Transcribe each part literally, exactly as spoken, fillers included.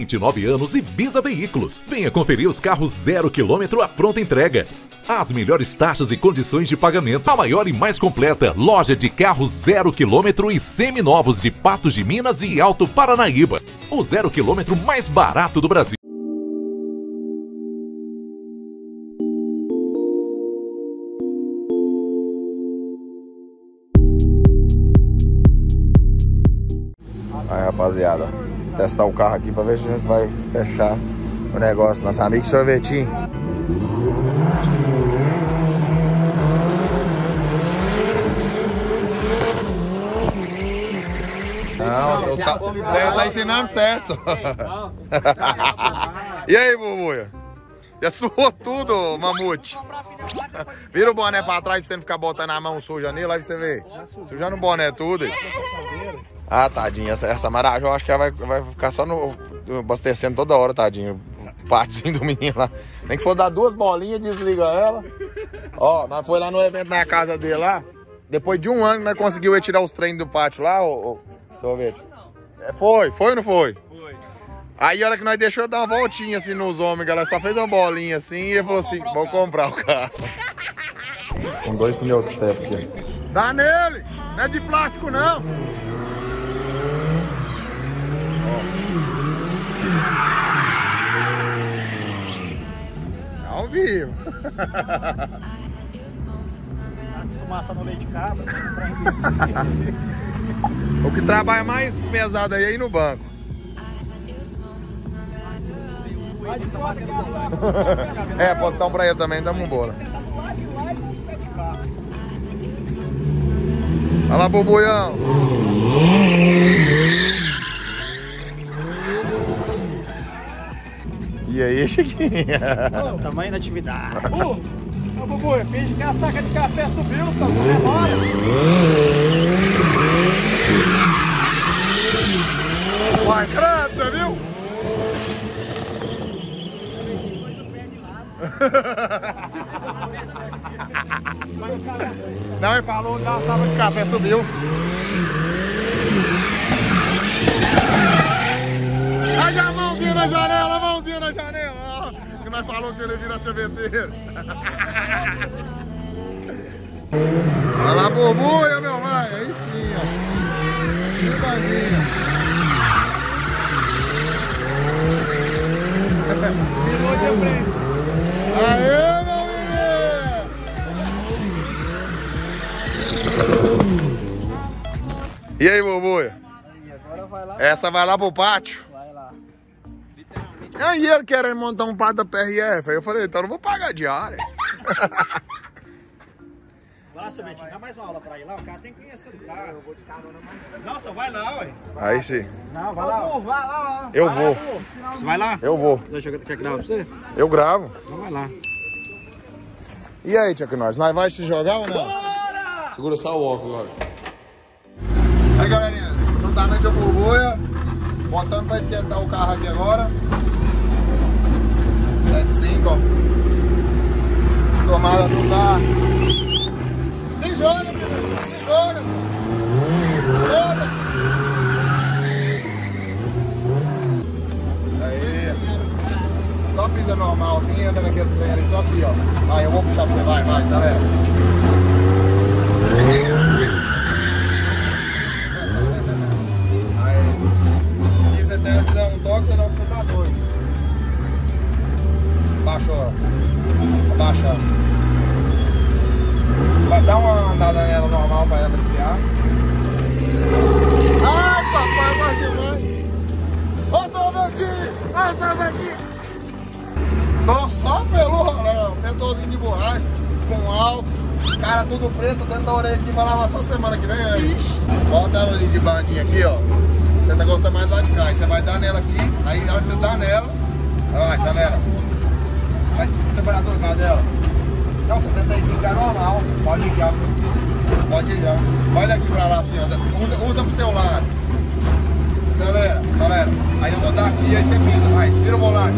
vinte e nove anos e Bisa Veículos. Venha conferir os carros zero quilômetro à pronta entrega. As melhores taxas e condições de pagamento. A maior e mais completa loja de carros zero quilômetro e seminovos de Patos de Minas e Alto Paranaíba. O zero quilômetro mais barato do Brasil. Aí, rapaziada, testar o carro aqui pra ver se a gente vai fechar o negócio. Nosso amigo Sorvetinho. Não, tá, você tá ensinando certo. E aí, Bubuia? Já suou tudo, mamute. Vira o boné pra trás pra você não ficar botando a mão suja nele, aí você vê. Sujando o boné tudo. Ah, tadinha, essa, essa Marajó eu acho que ela vai, vai ficar só no, abastecendo toda hora, tadinho. O pátiozinho do menino lá. Nem que for dar duas bolinhas, desliga ela. Ó, nós foi lá no evento na casa dele lá. Depois de um ano, nós conseguimos retirar os trem do pátio lá, ô, ô Sorvete. É, foi, foi ou não foi? Foi. Aí a hora que nós deixou dar uma voltinha assim nos homens, ela só fez uma bolinha assim e ele falou assim, vou comprar o carro. Com dois pneus de step aqui. Dá nele! Não é de plástico não! Ao vivo. Fumaça no leite de cabra. O que trabalha mais pesado aí é ir no banco. É, posição pra ele também, tamo embora. Olha lá, Bubuião. E aí, Chiquinha? Oh, tamanho da atividade. Ô, uh, Bubuia, finge que a saca de café subiu, só demora. Vai, credo, você viu? Não, ele falou que a saca de café subiu. Olha a mãozinha na janela, a mãozinha na janela. Ó, que nós falou que ele vira cheveteiro. Olha lá, Bubuia, meu pai. Aí sim, ó. Que bagunça. Virou de frente. Aê, meu menino. E aí, Bubuia? Agora vai lá. Essa vai lá pro pátio? Vai lá. Aí ele querendo montar um pátio da P R F. Aí eu falei, então eu não vou pagar diária. Vai lá, Sorvetinho, dá mais uma aula pra ir lá. O cara tem que conhecer do carro. Eu vou de carona mais. Nossa, vai lá, ué. Aí sim. Não, vai lá. Vai lá. Eu vou. Você vai lá? Eu vou. Deixa eu quer gravar pra você? Eu gravo. Então vai lá. E aí, Tia Nós? Nós vai se jogar ou não? Bora! Segura só o óculos agora. Aí, galerinha. Juntamente a Bubuia. Botando pra esquentar o carro aqui agora. sete cinco, ó. Tomada não dá. Se joga, meu filho. Se joga. Joga. Aí. Só pisa normal, assim, entra naquele trem ali, só aqui, ó. Vai, eu vou puxar pra você, vai, vai, galera. Aí. Aqui você tem que dar um toque, não, você tá doido. Baixou, ó. Abaixa. Vai dar uma andada nela normal pra ela esfriar. Ai, papai, vai demais. Ô, Sorvetinho! Ô, Sorvetinho! Tô só pelo rolão, pedorzinho de borracha, com álcool, cara tudo preto, dentro da orelha aqui, vai lavar só semana que vem. Aí. Bota ela ali de bandinha aqui, ó. Você tá gostando mais do lado de cá. Aí você vai dar nela aqui, aí na hora que você dá nela, vai, acelera. Vai, temperatura do carro dela. Não, setenta e cinco é normal, pode ir já. Pode ir já. Vai daqui pra lá assim, ó. Usa, usa pro seu lado. Acelera, acelera. Aí eu vou dar aqui e aí você pisa, vai. Vira o volante.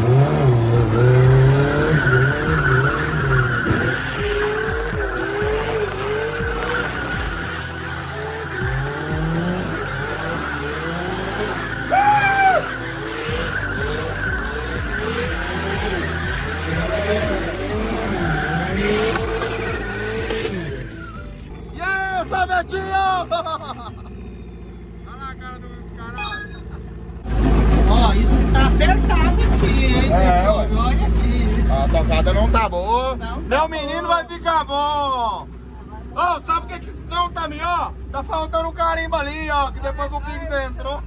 Savetinho! Olha lá a cara do caralho. Ó, isso que tá apertado aqui, hein? É, ué. Olha aqui. A tocada não tá boa. Não tá Meu bom. menino vai ficar bom. Ô, sabe o que que não tá também, ó? Tá faltando um carimbo ali, ó, que depois que o Pix entrou.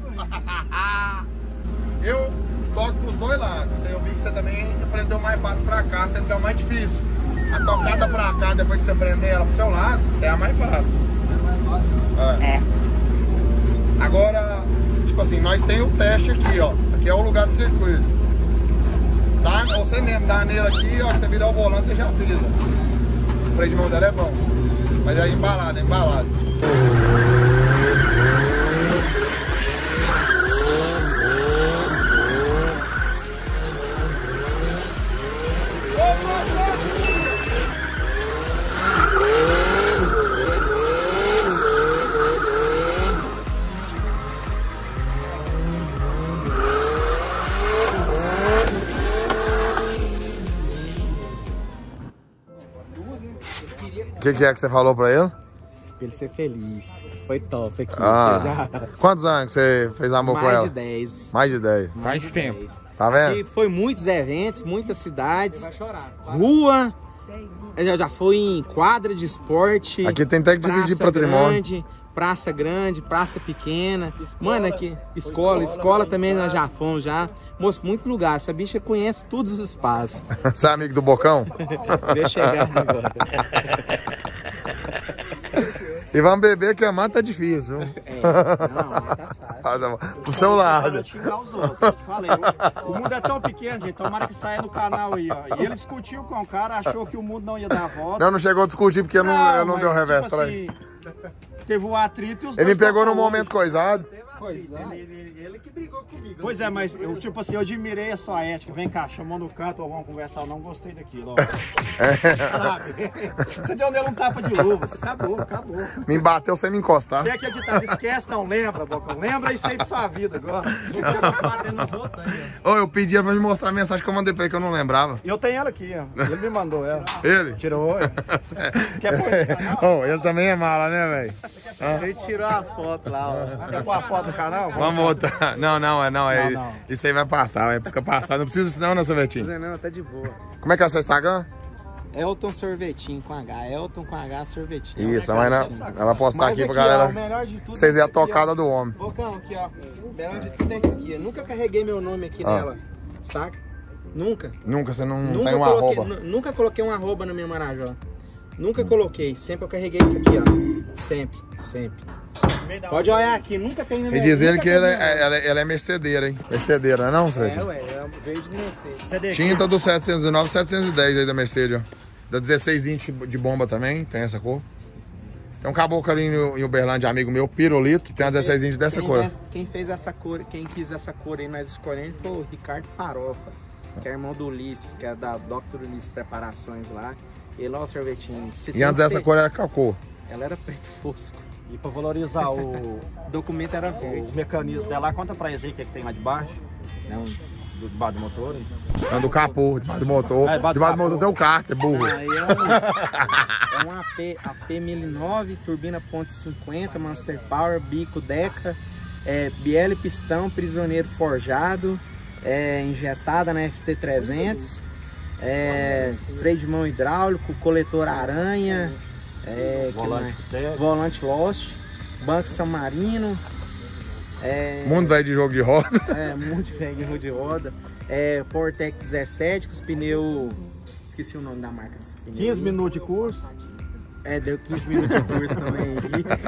Eu toco pros dois lados. Eu vi que você também aprendeu mais fácil pra cá, sendo que é o mais difícil. A tocada pra cá, depois que você prender ela pro seu lado, é a mais fácil. É. É. Agora, tipo assim, nós tem o teste aqui, ó. Aqui é o lugar do circuito. Tá? Você mesmo dá nele aqui, ó. Você virar o volante, você já pisa. O freio de mão dela é bom. Mas é embalado, é embalado. O que, que é que você falou pra ele? Pra ele ser feliz. Foi top aqui. Ah, Já... quantos anos que você fez amor com ela? Mais de dez. Mais de dez. Mais de tempo. Tá vendo? Aqui foi muitos eventos, muitas cidades. Vai chorar. Rua. Eu já fui em quadra de esporte. Aqui tem até que dividir praça patrimônio. Grande, praça grande, praça pequena. Mano, aqui, escola, escola, escola também nós já fomos já. Moço, muito lugar. Essa bicha conhece todos os espaços. Você é amigo do Bocão? Deixa eu chegar agora. E vamos beber que amar tá difícil. É, não, mas tá fácil. Pro seu lado. Eu xingar os outros, eu te falei. O, o mundo é tão pequeno, gente. Tomara que saia no canal aí, ó. E ele discutiu com o cara, achou que o mundo não ia dar a volta. Não, não chegou a discutir porque eu não, eu não mas, dei um revés tipo pra ele. assim, teve um atrito e os Ele me dois pegou no tocaram momento coisado. Coisa. Ele, ele, ele que brigou comigo. Pois é, mas eu, tipo assim, eu admirei a sua ética. Vem cá, chamou no canto, ou vamos conversar. Eu não gostei daquilo, ó. Sabe? Você deu nele um tapa de luvas. Acabou, acabou. Me bateu sem me encostar. Tem que editar, esquece, não lembra, Bocão. Lembra e sempre sua vida agora. Batendo nos outros aí, ó. Ô, eu pedi pra me mostrar a mensagem que eu mandei pra ele que eu não lembrava. Eu tenho ela aqui, ó. Ele me mandou ela. Ele? Tirou. Quer pôr esse canal? Ô, ele também é mala, né, velho? Ele tirou a foto lá, ó. Quer pôr a foto do canal? Vamos botar. Não, não, é não. É, Não, não. Isso aí vai passar, vai ficar passado. Não precisa disso não, né, Sorvetinho? Não, tá de boa. Como é que é o seu Instagram? Elton Sorvetinho com H. Elton com H Sorvetinho. Isso, mas ela ela vai postar Mas aqui pra aqui, ó, galera. o melhor de tudo Vocês é verem a esse aqui, tocada ó. do homem. Bocão, aqui, ó. O melhor de tudo é esse aqui. Eu nunca carreguei meu nome aqui Ah. nela. Saca? Nunca. Nunca, você não Nunca tem um coloquei, arroba. nu- Nunca coloquei um arroba na minha Marajó. Nunca coloquei. Sempre eu carreguei isso aqui, ó. Sempre, sempre. Pode olhar aqui. Nunca tem no E meu diz ele nunca que tem ela no meu é, ela, é- ela é mercedeira, hein? Mercedeira, não é não, É, Sorvetinho? ué, é veio de Mercedes. Tinta do setecentos e nove, setecentos e dez aí da Mercedes, ó. Da dezesseis inch de bomba também, tem essa cor. Tem um caboclo ali em Uberlândia, amigo meu, Pirolito, que tem a dezesseis inch dessa Quem cor. des- Quem fez essa cor, quem quis essa cor aí nós escolhemos foi o Ricardo Farofa, que é irmão do Ulisses, que é da doutor Ulisses Preparações lá. Ele, ó, o sorvetinho. Se E tem antes dessa C- cor era calcor. Ela era preto fosco. E pra valorizar o, O documento era o verde. mecanismo dela, conta pra eles aí o que, é que tem lá debaixo. Não. Do, debaixo do motor. Hein? Anda do capô, debaixo do motor. É, debaixo do debaixo do capô. motor tem o cárter, burro. Aí é um, é um A P, A P mil e nove, turbina ponto cinquenta, Monster Power, bico Deca, é, biela e pistão, prisioneiro forjado, é, injetada na F T trezentos, é, freio de mão hidráulico, coletor aranha, é, que Volante mais? Tec. Volante Lost, banco San Marino, é, Mundo velho de jogo de roda. é, muito velho de roda, é, Portec dezessete com os pneus, esqueci o nome da marca desse pneu. quinze aí. minutos de curso. É, deu quinze minutos de curso também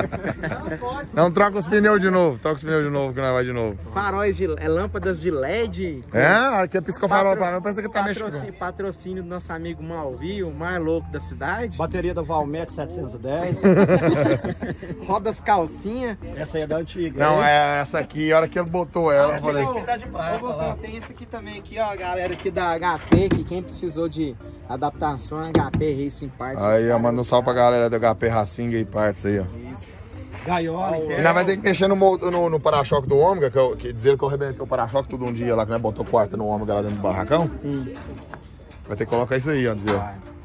aqui. Não, troca os pneus de novo. Troca os pneus de novo que nós vai de novo. Faróis de é, lâmpadas de L E D. É, aqui é pisca-farol Patro- pra mim. Pensa que tá mexendo. patrocínio, patrocínio do nosso amigo Malvi, o mais louco da cidade. Bateria da Valmet setecentos e dez. Rodas calcinha. Essa aí é da antiga. Não, hein? é essa aqui. A hora que ele botou ela, eu falei. Aqui tá de prata, Ô, lá. tem esse aqui também, aqui, ó, a galera aqui da H P, que quem precisou de adaptação, H P Racing Parts. Aí, os ó, manda um salve pra galera do H P Racing e partes aí, ó. Isso. Gaiola, E interna. nós vai ter que mexer no, mo- no, no para-choque do Ômega, que, eu, que dizer que eu arrebentei o para-choque todo um dia lá, que nós botou quarta no Ômega lá dentro do barracão. Hum. Vai ter que colocar isso aí, ó, dizer.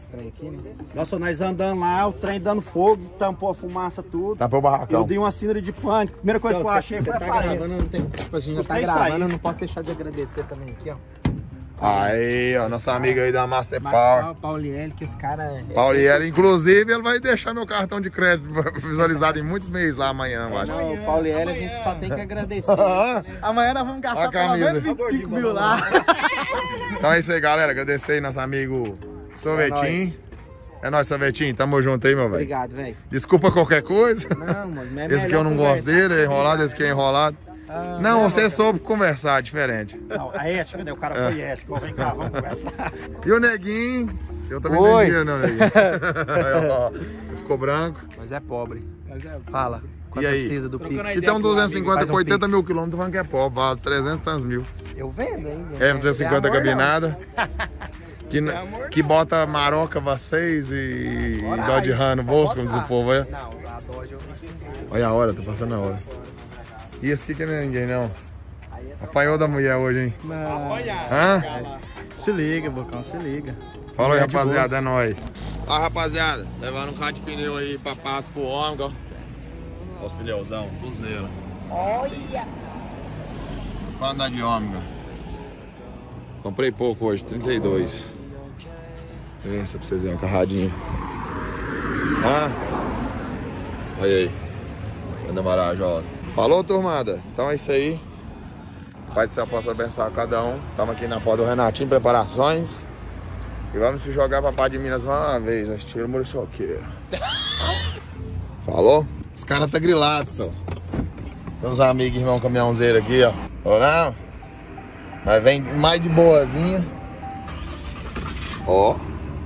esse trem aqui, né? Nossa, nós andando lá, o trem dando fogo, tampou a fumaça, tudo. Tampou o barracão. Eu dei uma síndrome de pânico. Primeira coisa Então, que eu achei você foi tá a parede. gravando, não tem, tipo assim, já Os tá trem gravando, saíram. eu não posso deixar de agradecer também aqui, ó. Aí, ó, nossa amiga aí da Master Max Power. Pau- Paulielli, que esse cara é... Paulielli, inclusive, ele vai deixar meu cartão de crédito visualizado em muitos meses lá amanhã, eu acho. Não, o Paulielli a gente só tem que agradecer. Amanhã nós vamos Ó a gastar pelo camisa. menos vinte e cinco mil lá. Então é isso aí, galera. Agradecer aí nosso amigo Sorvetinho. É nóis, Sorvetinho. Tamo junto aí, meu velho. Obrigado, velho. Desculpa qualquer coisa. Não, mano, é Esse que eu não gosto dele, é enrolado, esse que é enrolado. Ah, Não, você soube conversar, diferente. Não, a ética, né? O cara foi ético. Vem cá, vamos conversar. E o Neguinho? Eu também Oi. tenho dinheiro, não, Neguinho. Aí, ó, ficou branco. Mas é pobre. Fala. Quanto E aí? precisa do Pix? Se tem um duzentos e cinquenta Faz um com oitenta Pix. mil quilômetros, falando que é pobre, vale trezentos e tantos mil. Eu vendo, hein? É, duzentos e cinquenta amor, não. cabinada. Que, É amor, que bota Maroca V seis e Coragem. Dodge Ram no bolso, como diz o povo. Olha, Não, a Dodge eu vi. olha a hora, tô passando a hora. E esse aqui que não é ninguém, não. Apanhou da mulher hoje, hein? Hã? Se liga, Bocão, se liga. Fala aí, É de rapaziada, é nóis. Ó, rapaziada, levando um carro de pneu aí pra Patos pro ômega, ó. Olha os pneuzão, do zero. Olha! Pra andar de ômega. Comprei pouco hoje, trinta e dois. Pensa pra vocês verem, um carradinho. Ah, olha aí. Anda Marajó. Falou, turmada. Então é isso aí. Pai do céu possa abençoar cada um. Estamos aqui na porta do Renatinho, preparações. E vamos se jogar pra Pá de Minas mais uma vez. Nós tiramos o muriçoqueiro. Falou? Os caras tá grilados, só. Tem uns amigos, irmão, caminhãozeiro aqui, ó. Falou, não? Mas vem mais de boazinha. Ó.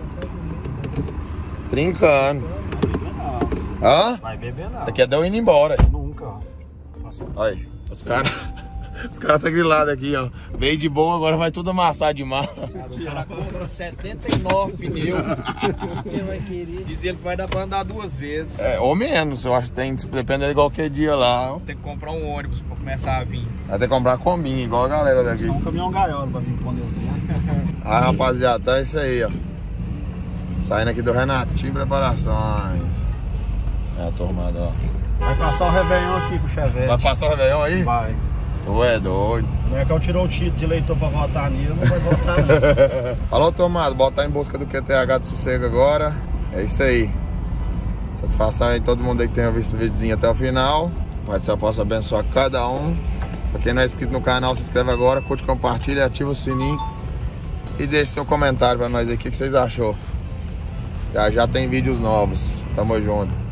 Trincando. Hã? Vai beber não. Isso aqui é de eu indo embora. Nunca, ó. Passou. Olha aí, os caras. Os caras tá grilados aqui, ó. Veio de boa, agora vai tudo amassar de mal. O cara compra setenta e nove pneus. Quem vai querer? Diz ele que vai dar pra andar duas vezes. É, ou menos, eu acho que tem, depende de qualquer dia lá. Tem que comprar um ônibus pra começar a vir. Vai ter que comprar combinho, igual a galera daqui. É um caminhão gaiola pra vir com Deus. Ah, rapaziada, tá isso aí, ó. Saindo aqui do Renatinho Preparações. É a turmada, ó. Vai passar o Réveillon aqui com o Chevette. Vai passar o Réveillon aí? Vai. Tu é doido. Não é que eu tirou o título de eleitor pra votar nele, não vai votar não. Falou, tomado, botar em busca do Q T H de sossego agora. É isso aí. Satisfação aí todo mundo aí que tenha visto o videozinho até o final. Pai do céu possa abençoar cada um. Pra quem não é inscrito no canal, se inscreve agora, curte, compartilha, ativa o sininho. E deixe seu comentário pra nós aí, o que que vocês achou. Já já tem vídeos novos. Tamo junto.